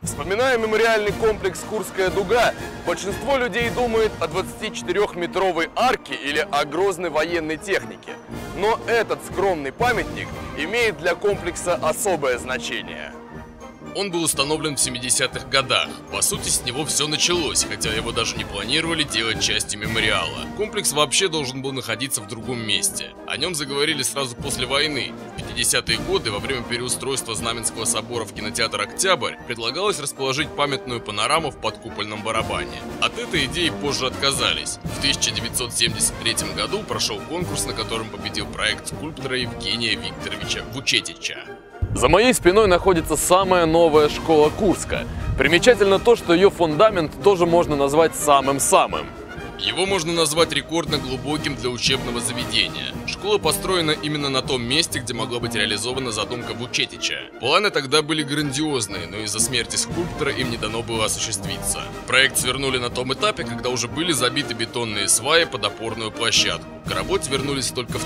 Вспоминая мемориальный комплекс «Курская дуга», большинство людей думает о 24-метровой арке или о грозной военной технике. Но этот скромный памятник имеет для комплекса особое значение. Он был установлен в 70-х годах. По сути, с него все началось, хотя его даже не планировали делать частью мемориала. Комплекс вообще должен был находиться в другом месте. О нем заговорили сразу после войны. В 50-е годы, во время переустройства Знаменского собора в кинотеатр «Октябрь», предлагалось расположить памятную панораму в подкупольном барабане. От этой идеи позже отказались. В 1973 году прошел конкурс, на котором победил проект скульптора Евгения Викторовича Вучетича. За моей спиной находится самая новая школа Курска. Примечательно то, что ее фундамент тоже можно назвать самым-самым. Его можно назвать рекордно глубоким для учебного заведения. Школа построена именно на том месте, где могла быть реализована задумка Вучетича. Планы тогда были грандиозные, но из-за смерти скульптора им не дано было осуществиться. Проект свернули на том этапе, когда уже были забиты бетонные сваи под опорную площадку. К работе вернулись только в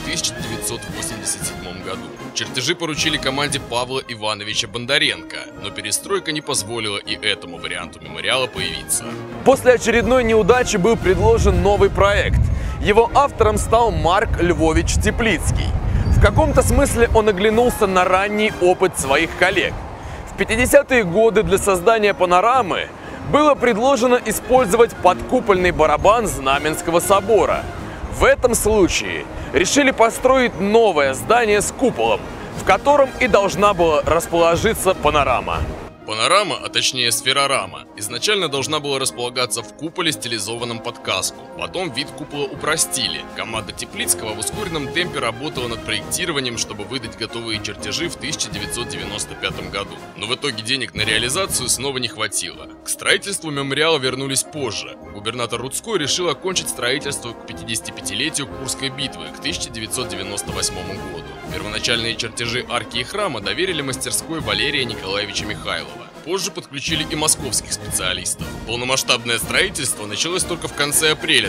1987 году. Чертежи поручили команде Павла Ивановича Бондаренко, но перестройка не позволила и этому варианту мемориала появиться. После очередной неудачи был предложен новый проект. Его автором стал Марк Львович Теплицкий. В каком-то смысле он оглянулся на ранний опыт своих коллег. В 50-е годы для создания панорамы было предложено использовать подкупольный барабан Знаменского собора. В этом случае решили построить новое здание с куполом, в котором и должна была расположиться панорама. Панорама, а точнее сферорама, изначально должна была располагаться в куполе, стилизованном под каску. Потом вид купола упростили. Команда Теплицкого в ускоренном темпе работала над проектированием, чтобы выдать готовые чертежи в 1995 году. Но в итоге денег на реализацию снова не хватило. К строительству мемориала вернулись позже. Губернатор Рудской решил окончить строительство к 55-летию Курской битвы к 1998 году. Первоначальные чертежи арки и храма доверили мастерской Валерия Николаевича Михайлова. Позже подключили и московских специалистов. Полномасштабное строительство началось только в конце апреля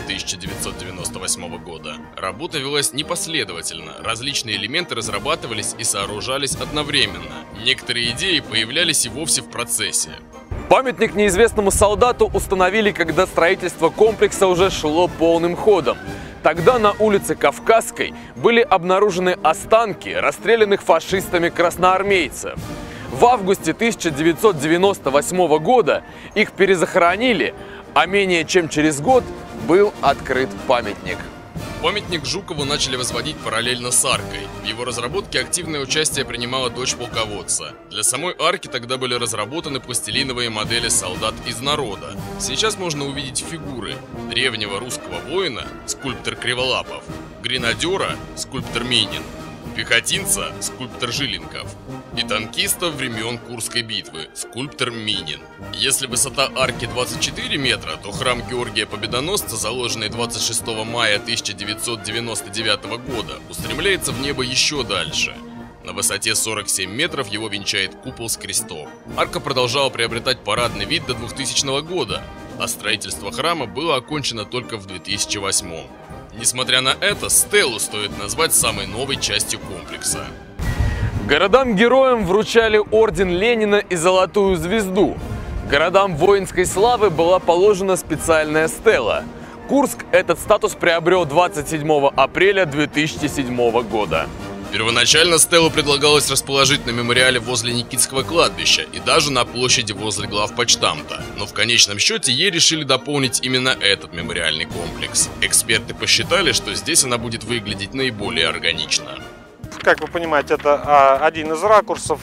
1998 года. Работа велась непоследовательно, различные элементы разрабатывались и сооружались одновременно. Некоторые идеи появлялись и вовсе в процессе. Памятник неизвестному солдату установили, когда строительство комплекса уже шло полным ходом. Тогда на улице Кавказской были обнаружены останки расстрелянных фашистами красноармейцев. В августе 1998 года их перезахоронили, а менее чем через год был открыт памятник. Памятник Жукову начали возводить параллельно с аркой. В его разработке активное участие принимала дочь полководца. Для самой арки тогда были разработаны пластилиновые модели солдат из народа. Сейчас можно увидеть фигуры древнего русского воина, скульптор Криволапов, гренадера, скульптор Минин, пехотинца, скульптор Жиленков, и танкиста времен Курской битвы, скульптор Минин. Если высота арки 24 метра, то храм Георгия Победоносца, заложенный 26 мая 1999 года, устремляется в небо еще дальше. На высоте 47 метров его венчает купол с крестом. Арка продолжала приобретать парадный вид до 2000 года, а строительство храма было окончено только в 2008. Несмотря на это, стелу стоит назвать самой новой частью комплекса. Городам-героям вручали орден Ленина и Золотую звезду. Городам воинской славы была положена специальная стела. Курск этот статус приобрел 27 апреля 2007 года. Первоначально стелу предлагалось расположить на мемориале возле Никитского кладбища и даже на площади возле главпочтамта. Но в конечном счете ей решили дополнить именно этот мемориальный комплекс. Эксперты посчитали, что здесь она будет выглядеть наиболее органично. Как вы понимаете, это один из ракурсов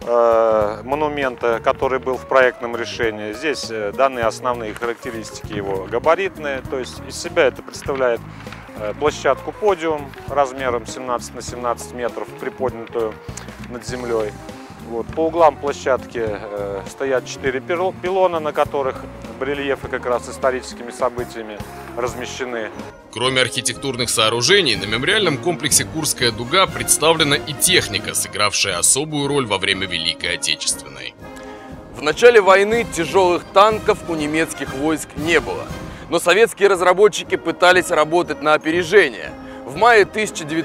монумента, который был в проектном решении. Здесь даны основные характеристики его габаритные, то есть из себя это представляет площадку подиум размером 17 на 17 метров, приподнятую над землей. По углам площадки стоят 4 пилона, на которых барельефы как раз историческими событиями размещены. Кроме архитектурных сооружений, на мемориальном комплексе «Курская дуга» представлена и техника, сыгравшая особую роль во время Великой Отечественной. В начале войны тяжелых танков у немецких войск не было. Но советские разработчики пытались работать на опережение. В мае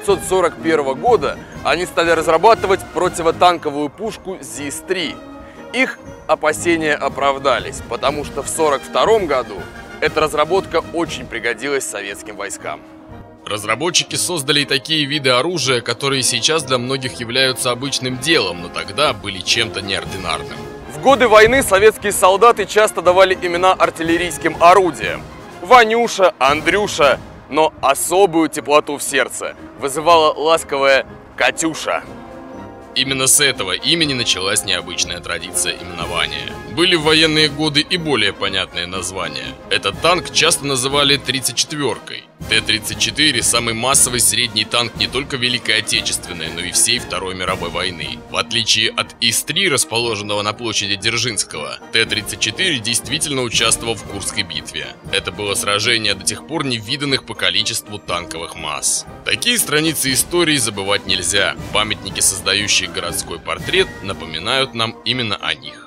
1941 года они стали разрабатывать противотанковую пушку ЗИС-3. Их опасения оправдались, потому что в 1942 году эта разработка очень пригодилась советским войскам. Разработчики создали и такие виды оружия, которые сейчас для многих являются обычным делом, но тогда были чем-то неординарным. В годы войны советские солдаты часто давали имена артиллерийским орудиям. Ванюша, Андрюша, но особую теплоту в сердце вызывала ласковая Катюша. Именно с этого имени началась необычная традиция именования. Были в военные годы и более понятные названия. Этот танк часто называли 34-кой. Т-34 – самый массовый средний танк не только Великой Отечественной, но и всей Второй мировой войны. В отличие от ИС-3, расположенного на площади Дзержинского, Т-34 действительно участвовал в Курской битве. Это было сражение до тех пор невиданных по количеству танковых масс. Такие страницы истории забывать нельзя. Памятники, создающие городской портрет, напоминают нам именно о них.